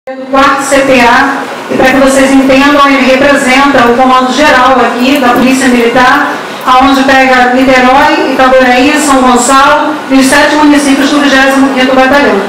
Do 4º CPA, e para que vocês entendam, ele representa o comando geral aqui da Polícia Militar, aonde pega Niterói, Itaboraí, São Gonçalo e os 7 municípios do 25º Batalhão.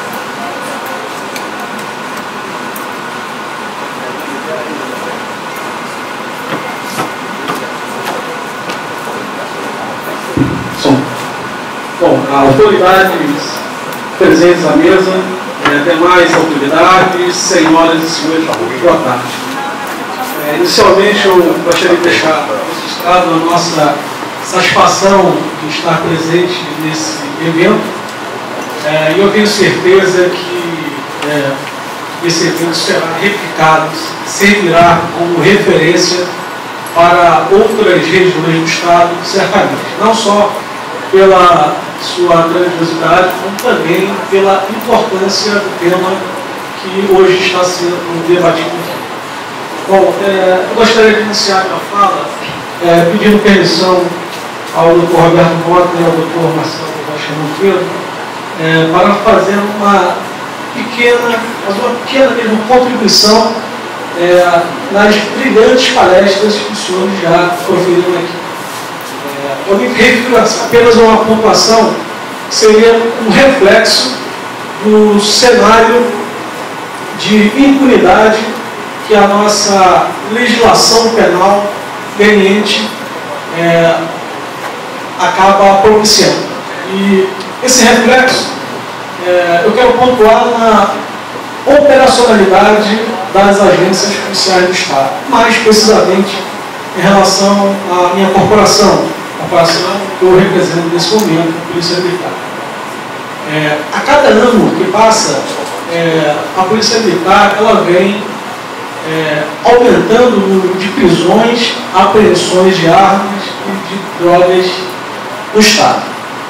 Bom, autoridades presentes à mesa, demais autoridades, senhoras e senhores, boa tarde. Inicialmente, eu gostaria de deixar registrado a nossa satisfação de estar presente nesse evento. E eu tenho certeza que esse evento será replicado, servirá como referência para outras regiões do Estado, certamente. Não só pela sua grandiosidade, como também pela importância do tema que hoje está sendo debatido aqui. Bom, eu gostaria de iniciar minha fala pedindo permissão ao Dr. Roberto Mota e ao Dr. Marcelo Rocha Monteiro para fazer uma pequena mesmo contribuição nas brilhantes palestras que os senhores já proferiram aqui. Eu me refiro apenas a uma pontuação que seria um reflexo do cenário de impunidade que a nossa legislação penal leniente acaba propiciando. E esse reflexo eu quero pontuar na operacionalidade das agências policiais do Estado, mais precisamente em relação à minha corporação, a corporação que eu represento nesse momento, a Polícia Militar. A cada ano que passa, a Polícia Militar ela vem aumentando o número de prisões, apreensões de armas e de drogas no Estado.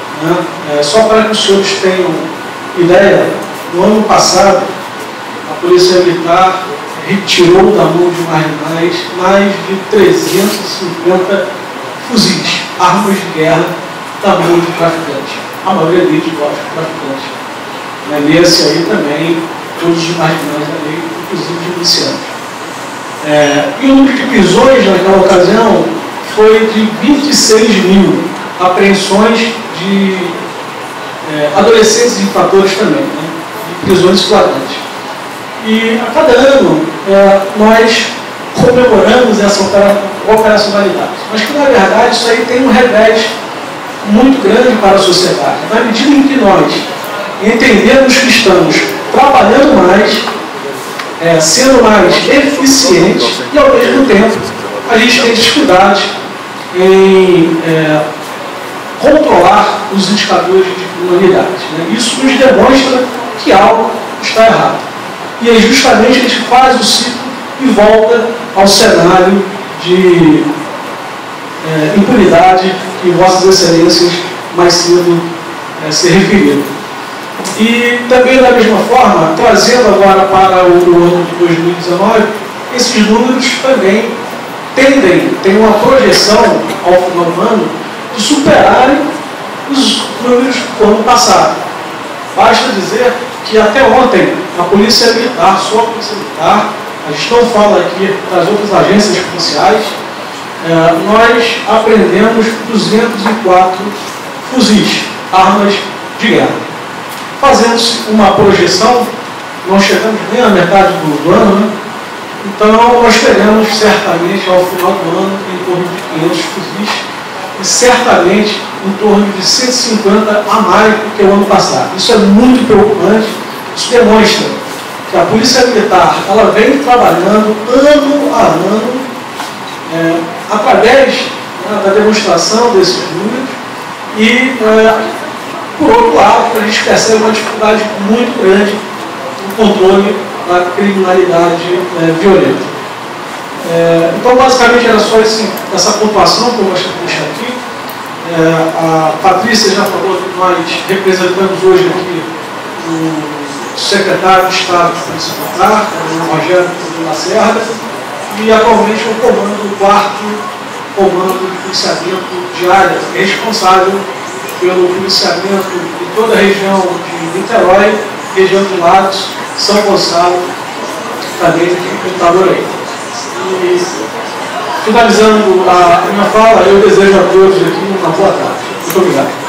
Só para que os senhores tenham ideia, no ano passado, a Polícia Militar retirou da mão de marginais mais de 350 fuzis, armas de guerra da mão de traficantes. A maioria deles gosta de traficantes. Nesse aí também, todos os marginais da lei, inclusive de milicianos. E o número de prisões naquela ocasião foi de 26 mil apreensões de adolescentes e infratores também, de prisões flagrantes. E a cada ano nós comemoramos essa operacionalidade. Mas que, na verdade, isso aí tem um revés muito grande para a sociedade. Na medida em que nós entendemos que estamos trabalhando mais, sendo mais eficientes e, ao mesmo tempo, a gente tem dificuldade em controlar os indicadores de criminalidade. Isso nos demonstra que algo está errado. E aí, justamente, a gente faz o ciclo e volta ao cenário de impunidade que Vossas Excelências mais cedo se referiram. E também, da mesma forma, trazendo agora para o ano de 2019, esses números também têm uma projeção ao final do ano de superarem os números do ano passado. Basta dizer que até ontem a Polícia Militar, só a Polícia Militar, a gente não fala aqui das outras agências policiais, nós apreendemos 204 fuzis, armas de guerra. Fazendo-se uma projeção, não chegamos nem à metade do ano, então nós teremos certamente ao final do ano em torno de 500 fuzis e certamente em torno de 150 a mais do que o ano passado. Isso é muito preocupante, isso demonstra que a Polícia Militar ela vem trabalhando ano a ano através da demonstração desses números e, por outro lado, a gente percebe uma dificuldade muito grande no controle da criminalidade violenta. Então, basicamente, era só essa pontuação que eu gostaria de deixar aqui. A Patrícia já falou que nós representamos hoje aqui o secretário de Estado de Polícia Militar, o Rogério Lacerda, e atualmente eu comando o 4º Comando de Policiamento de Área, responsável pelo policiamento de toda a região de Niterói, região de Lagos São Gonçalo, também computador aí. E, finalizando a minha fala, eu desejo a todos aqui uma boa tarde. Muito obrigado.